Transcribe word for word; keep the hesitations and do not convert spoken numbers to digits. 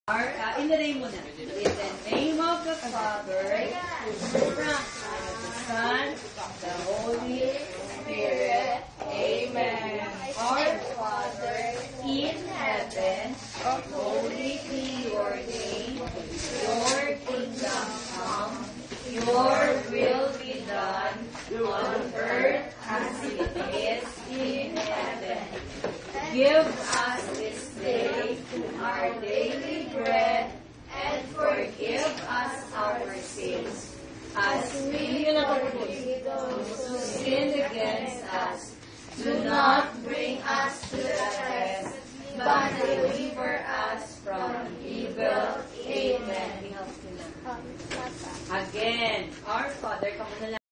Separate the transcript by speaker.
Speaker 1: Our, uh, in the name muna. In the name of the Father, from the Son, the Holy Spirit. Amen. Our Father in heaven, holy be your name. Your kingdom come. Your will be done on earth as it is in heaven. Give us this day our daily bread, and forgive us our sins, as we forgive those who sin against us. Do not bring us to the test, but deliver us from evil. Amen. Again, our Father, come on.